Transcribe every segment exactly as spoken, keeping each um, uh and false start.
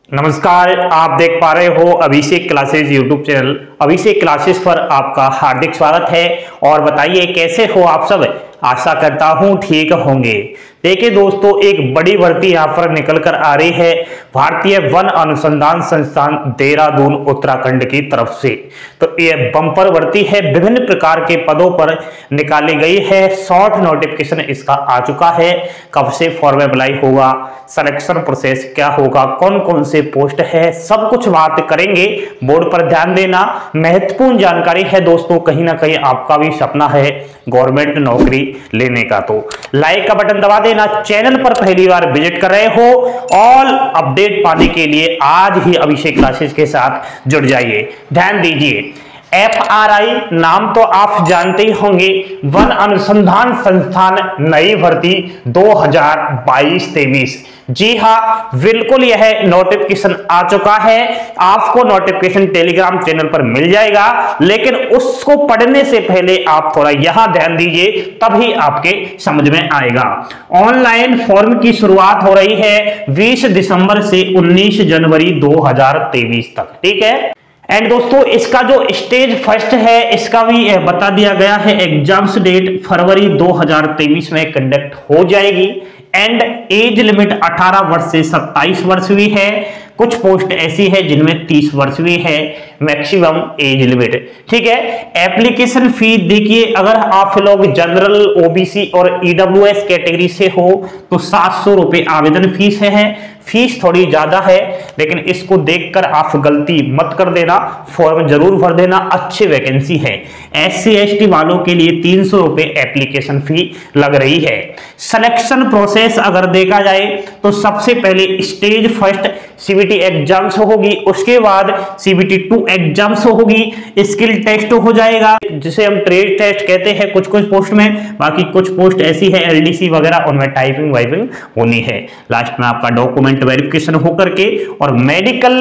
नमस्कार, आप देख पा रहे हो Abhishek classes YouTube channel. Abhishek classes पर आपका हार्दिक स्वागत है। और बताइए कैसे हो आप सब। आशा करता हूं ठीक होंगे। देखिए दोस्तों, एक बड़ी भर्ती यहां पर निकल कर आ रही है भारतीय वन अनुसंधान संस्थान देहरादून उत्तराखंड की तरफ से। तो यह बम्पर भर्ती है, विभिन्न प्रकार के पदों पर निकाली गई है। शॉर्ट नोटिफिकेशन इसका आ चुका है। कब से फॉर्म अप्लाई होगा, सिलेक्शन प्रोसेस क्या होगा, कौन कौन से पोस्ट है, सब कुछ बात करेंगे। बोर्ड पर ध्यान देना, महत्वपूर्ण जानकारी है दोस्तों। कहीं ना कहीं आपका भी सपना है गवर्नमेंट नौकरी लेने का, तो लाइक का बटन दबा देना। चैनल पर पहली बार विजिट कर रहे हो, ऑल अपडेट पाने के लिए आज ही अभिषेक क्लासेस के साथ जुड़ जाइए। ध्यान दीजिए, एफ आर आई नाम तो आप जानते ही होंगे, वन अनुसंधान संस्थान नई भर्ती दो हज़ार बाईस तेईस। जी हाँ, बिल्कुल यह नोटिफिकेशन आ चुका है। आपको नोटिफिकेशन टेलीग्राम चैनल पर मिल जाएगा, लेकिन उसको पढ़ने से पहले आप थोड़ा यहां ध्यान दीजिए, तभी आपके समझ में आएगा। ऑनलाइन फॉर्म की शुरुआत हो रही है बीस दिसंबर से उन्नीस जनवरी दो हज़ार तेईस तक। ठीक है। एंड दोस्तों, इसका जो स्टेज फर्स्ट है इसका भी बता दिया गया है। एग्जाम्स डेट फरवरी दो हज़ार तेईस में कंडक्ट हो जाएगी। एंड एज लिमिट अठारह वर्ष से सत्ताईस वर्ष भी है। कुछ पोस्ट ऐसी है जिनमें तीस वर्ष भी है मैक्सिमम एज लिमिट। ठीक है। एप्लीकेशन फी देखिए, अगर आप लोग जनरल, ओबीसी और ईडब्ल्यूएस कैटेगरी से हो तो सात सौ रुपए आवेदन फीस है। फीस थोड़ी ज्यादा है, लेकिन इसको देखकर आप गलती मत कर देना, फॉर्म जरूर भर देना। अच्छी वैकेंसी है। एस सी एस टी वालों के लिए तीन सौ रुपए एप्लीकेशन फी लग रही है। सिलेक्शन प्रोसेस अगर देखा जाए तो सबसे पहले स्टेज फर्स्ट सीबीटी एग्जाम्स होगी, उसके बाद सीबीटी टू एग्जाम्स होगी, स्किल टेस्ट हो जाएगा जिसे हम ट्रेड टेस्ट कहते हैं कुछ कुछ पोस्ट में। बाकी कुछ पोस्ट ऐसी है एलडीसी वगैरह, उनमें टाइपिंग वाइपिंग होनी है। लास्ट में आपका डॉक्यूमेंट वेरिफिकेशन होकर के और मेडिकल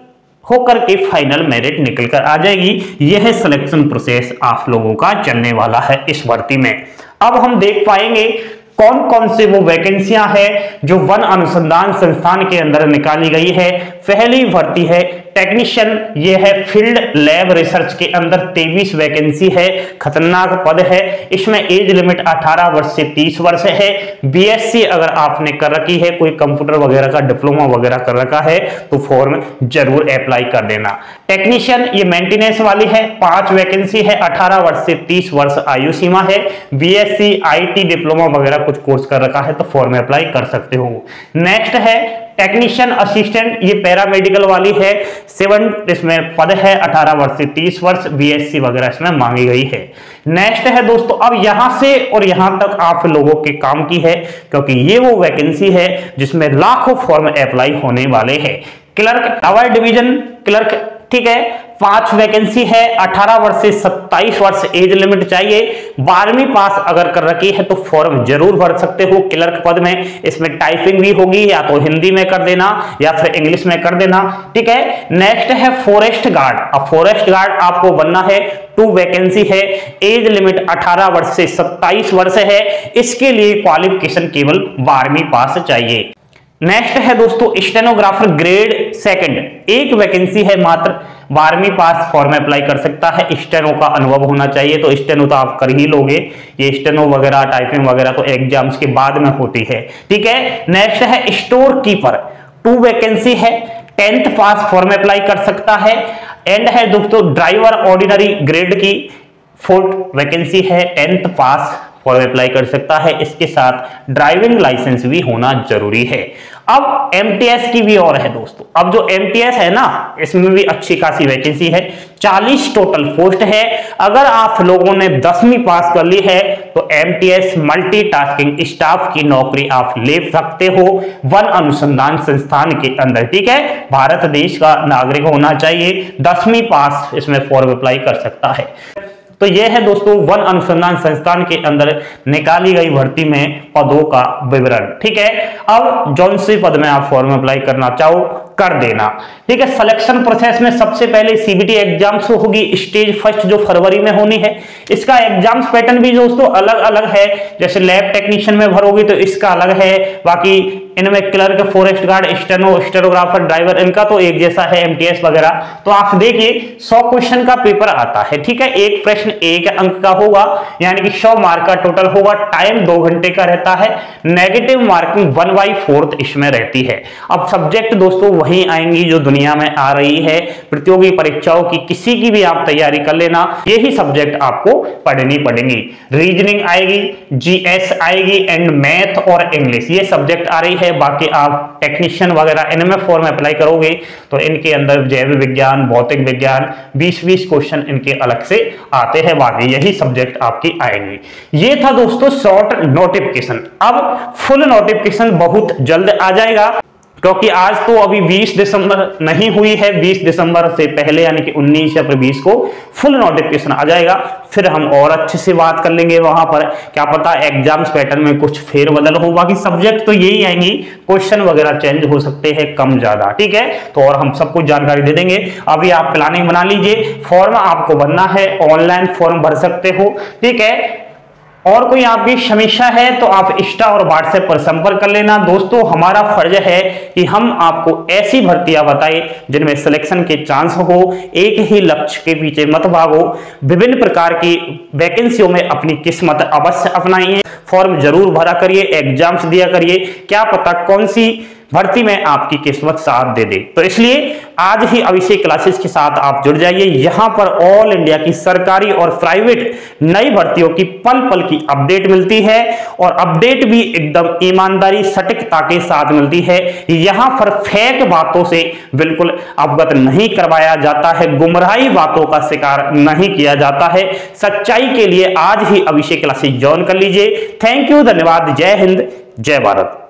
होकर के फाइनल मेरिट निकल कर आ जाएगी। यह सिलेक्शन प्रोसेस आप लोगों का चलने वाला है इस भर्ती में। अब हम देख पाएंगे कौन कौन से वो वैकेंसियां हैं जो वन अनुसंधान संस्थान के अंदर निकाली गई है। पहली भर्ती है टेक्नीशियन, ये है फील्ड लैब रिसर्च के अंदर तेईस वैकेंसी है। खतरनाक पद है। इसमें एज लिमिट अठारह वर्ष से तीस वर्ष है। बीएससी अगर आपने कर रखी है, कोई कंप्यूटर वगैरह का डिप्लोमा वगैरह कर रखा है तो फॉर्म जरूर अप्लाई कर देना। टेक्नीशियन ये मेंटेनेंस वाली है, पांच वैकेंसी है। अठारह वर्ष से तीस वर्ष आयु सीमा है। बीएससी आईटी डिप्लोमा वगैरह कुछ कोर्स कर रखा है तो फॉर्म अप्लाई कर सकते हो। नेक्स्ट है टेक्नीशियन असिस्टेंट, ये पैरामेडिकल वाली है। सेवन इसमें पद है, अठारह वर्ष से तीस वर्ष, बीएससी वगैरह इसमें मांगी गई है। नेक्स्ट है दोस्तों, अब यहां से और यहां तक आप लोगों के काम की है, क्योंकि ये वो वैकेंसी है जिसमें लाखों फॉर्म अप्लाई होने वाले हैं। क्लर्क टावर डिवीजन क्लर्क, ठीक है, पांच वैकेंसी है। अठारह वर्ष से सत्ताईस वर्ष एज लिमिट चाहिए। बारहवीं पास अगर कर रखी है तो फॉर्म जरूर भर सकते हो क्लर्क पद में। इसमें टाइपिंग भी होगी, या तो हिंदी में कर देना या फिर इंग्लिश में कर देना। ठीक है। नेक्स्ट है फॉरेस्ट गार्ड। अब फॉरेस्ट गार्ड आपको बनना है, टू वैकेंसी है। एज लिमिट अठारह वर्ष से सत्ताईस वर्ष है। इसके लिए क्वालिफिकेशन केवल बारहवीं पास चाहिए। नेक्स्ट है दोस्तों स्टेनोग्राफर ग्रेड सेकंड, एक वैकेंसी है मात्र। बारहवीं पास फॉर्म अप्लाई कर सकता है। स्टेनो का अनुभव होना चाहिए, तो स्टेनो तो आप कर ही लोगे। ये स्टेनो वगैरह टाइपिंग वगैरह तो एग्जाम्स के बाद में होती है। ठीक है। नेक्स्ट है स्टोर कीपर, टू वैकेंसी है। टेंथ पास फॉर्म अप्लाई कर सकता है। एंड है दोस्तों ड्राइवर ऑर्डिनरी ग्रेड की, फोर्थ वैकेंसी है। टेंथ पास फॉर्म अप्लाई कर सकता है। इसके साथ ड्राइविंग लाइसेंस भी होना जरूरी है। अब एमटीएस की भी और है दोस्तों। अब जो एमटीएस है ना, इसमें भी अच्छी खासी वैकेंसी है। चालीस टोटल पोस्ट है। अगर आप लोगों ने दसवीं पास कर ली है तो एमटीएस मल्टीटास्किंग स्टाफ की नौकरी आप ले सकते हो वन अनुसंधान संस्थान के अंदर। ठीक है। भारत देश का नागरिक होना चाहिए, दसवीं पास इसमें फॉर्म अप्लाई कर सकता है। तो यह है दोस्तों वन अनुसंधान संस्थान के अंदर निकाली गई भर्ती में पदों का विवरण। ठीक है। अब जौन से पद में आप फॉर्म अप्लाई करना चाहो कर देना। ठीक है। सिलेक्शन प्रोसेस में सबसे पहले सीबीटी एग्जाम्स होगी, स्टेज फर्स्ट जो फरवरी में होनी है। इसका एग्जाम्स पैटर्न भी दोस्तों अलग अलग है। जैसे लैब टेक्नीशियन में भरोगी तो इसका अलग है, बाकी इनमें clerk, forest guard, steno, stenographer, driver, इनका तो एक जैसा है, एमटीएस वगैरह। तो आप देखिए सौ क्वेश्चन का पेपर आता है, ठीक है, एक प्रश्न एक अंक का होगा, यानी कि सौ मार्क का टोटल होगा। टाइम दो घंटे का रहता है। Negative marking one by fourth इसमें रहती है। अब सब्जेक्ट दोस्तों वही आएंगी जो दुनिया में आ रही है, प्रतियोगी परीक्षाओं की किसी की भी आप तैयारी कर लेना, यही सब्जेक्ट आपको पढ़नी पड़ेंगी। रीजनिंग आएगी, जीएस आएगी, एंड मैथ और इंग्लिश, ये सब्जेक्ट आ रही है। बाकी आप टेक्नीशियन वगैरह इनमें फॉर्म अप्लाई करोगे तो इनके अंदर जैव विज्ञान, भौतिक विज्ञान, बीस बीस क्वेश्चन इनके अलग से आते हैं। बाकी यही सब्जेक्ट आपकी आएंगी। ये था दोस्तों शॉर्ट नोटिफिकेशन। अब फुल नोटिफिकेशन बहुत जल्द आ जाएगा, क्योंकि आज तो अभी बीस दिसंबर नहीं हुई है। बीस दिसंबर से पहले यानी कि उन्नीस या फिर बीस को फुल नोटिफिकेशन आ जाएगा। फिर हम और अच्छे से बात कर लेंगे वहां पर, क्या पता एग्जाम्स पैटर्न में कुछ फेरबदल हो। बाकी सब्जेक्ट तो यही आएंगी, क्वेश्चन वगैरह चेंज हो सकते हैं कम ज्यादा, ठीक है। तो और हम सब कुछ जानकारी दे देंगे। अभी आप प्लानिंग बना लीजिए, फॉर्म आपको भरना है, ऑनलाइन फॉर्म भर सकते हो, ठीक है। और कोई आपकी समस्या है तो आप इंस्टा और व्हाट्सएप पर संपर्क कर लेना। दोस्तों हमारा फर्ज है कि हम आपको ऐसी भर्तियां बताएं जिनमें सिलेक्शन के चांस हो, एक ही लक्ष्य के पीछे मत भागो, विभिन्न प्रकार की वैकेंसियों में अपनी किस्मत अवश्य अपनाइए। फॉर्म जरूर भरा करिए, एग्जाम्स दिया करिए, क्या पता कौन सी भर्ती में आपकी किस्मत साथ दे दे। तो इसलिए आज ही अभिषेक क्लासेस के साथ आप जुड़ जाइए। यहां पर ऑल इंडिया की सरकारी और प्राइवेट नई भर्तियों की पल पल की अपडेट मिलती है, और अपडेट भी एकदम ईमानदारी सटीकता के साथ मिलती है। यहां पर फेक बातों से बिल्कुल अवगत नहीं करवाया जाता है, गुमराही बातों का शिकार नहीं किया जाता है। सच्चाई के लिए आज ही अभिषेक क्लासेस ज्वाइन कर लीजिए। थैंक यू, धन्यवाद, जय हिंद, जय भारत।